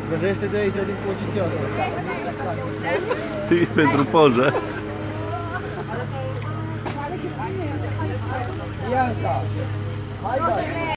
Gândește de aici, din poziția asta. Sì, pentru poză. Bianca, hai,